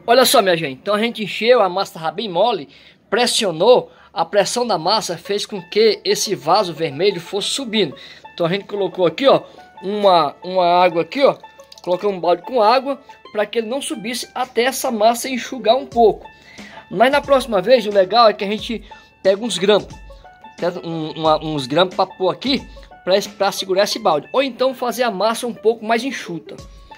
Olha só, minha gente, então a gente encheu, a massa estava bem mole, pressionou, a pressão da massa fez com que esse vaso vermelho fosse subindo. Então a gente colocou aqui, ó, uma água aqui, ó, colocou um balde com água para que ele não subisse até essa massa enxugar um pouco. Mas na próxima vez, o legal é que a gente pega uns grampos, uns grampos para pôr aqui, para segurar esse balde. Ou então fazer a massa um pouco mais enxuta.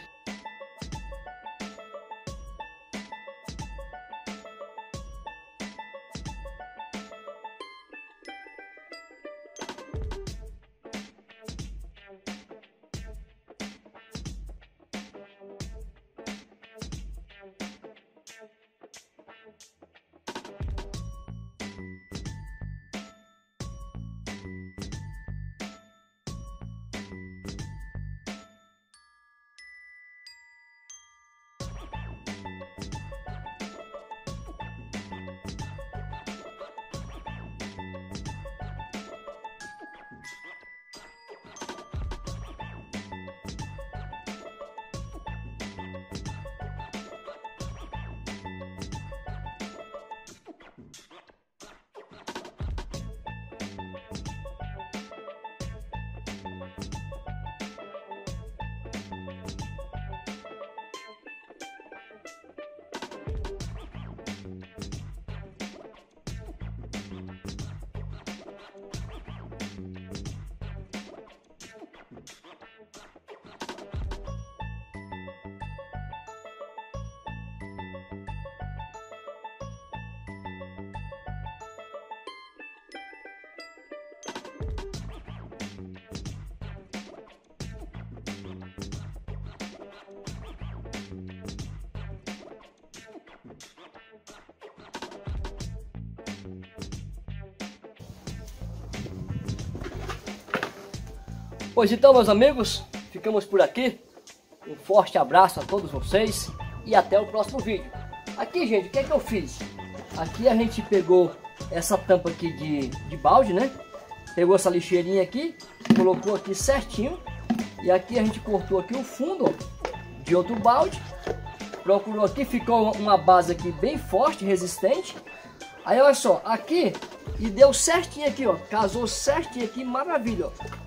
Pois então, meus amigos, ficamos por aqui. Um forte abraço a todos vocês e até o próximo vídeo. Aqui, gente, o que é que eu fiz? Aqui a gente pegou essa tampa aqui de balde, né? Pegou essa lixeirinha aqui, colocou aqui certinho. E aqui a gente cortou aqui o fundo, ó, de outro balde. Procurou aqui, ficou uma base aqui bem forte, resistente. Aí olha só, aqui, e deu certinho aqui, ó. Casou certinho aqui, maravilha, ó.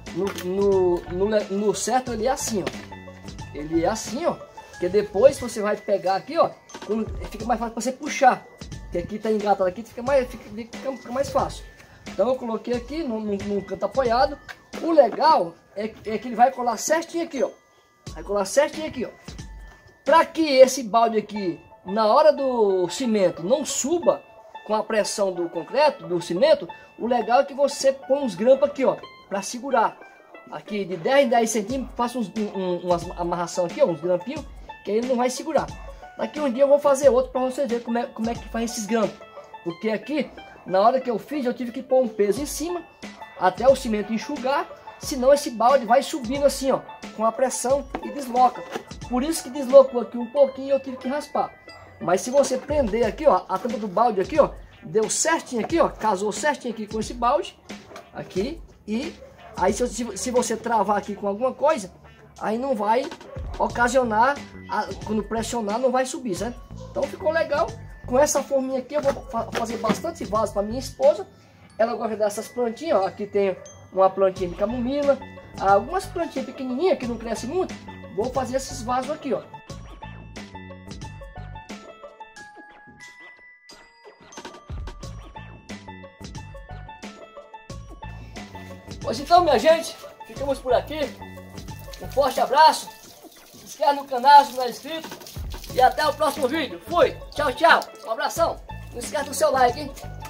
No certo ele é assim, ó. Ele é assim, ó. Porque depois você vai pegar aqui, ó. Fica mais fácil para você puxar. Porque aqui tá engatado aqui, fica mais fácil. Então eu coloquei aqui num canto apoiado. O legal é que ele vai colar certinho aqui, ó. Vai colar certinho aqui, ó. Para que esse balde aqui, na hora do cimento, não suba com a pressão do concreto, do cimento, o legal é que você põe uns grampos aqui, ó, para segurar. Aqui de 10 em 10 centímetros, faça uma amarração aqui, ó, uns grampinhos, que aí ele não vai segurar. Daqui um dia eu vou fazer outro para você ver como é que faz esses grampos. Porque aqui, na hora que eu fiz, eu tive que pôr um peso em cima, até o cimento enxugar, senão esse balde vai subindo assim, ó, com a pressão e desloca. Por isso que deslocou aqui um pouquinho e eu tive que raspar. Mas se você prender aqui, ó, a tampa do balde aqui, ó, deu certinho aqui, ó, casou certinho aqui com esse balde, aqui, e aí se você travar aqui com alguma coisa, aí não vai ocasionar, quando pressionar não vai subir, certo? Então ficou legal. Com essa forminha aqui eu vou fazer bastante vaso para minha esposa. Ela gosta dessas plantinhas, ó, aqui tem uma plantinha de camomila, algumas plantinhas pequenininhas que não crescem muito. Vou fazer esses vasos aqui, ó. Pois então, minha gente, ficamos por aqui. Um forte abraço. Se inscreve no canal se não é inscrito. E até o próximo vídeo. Fui. Tchau, tchau. Um abração. Não esquece do seu like, hein?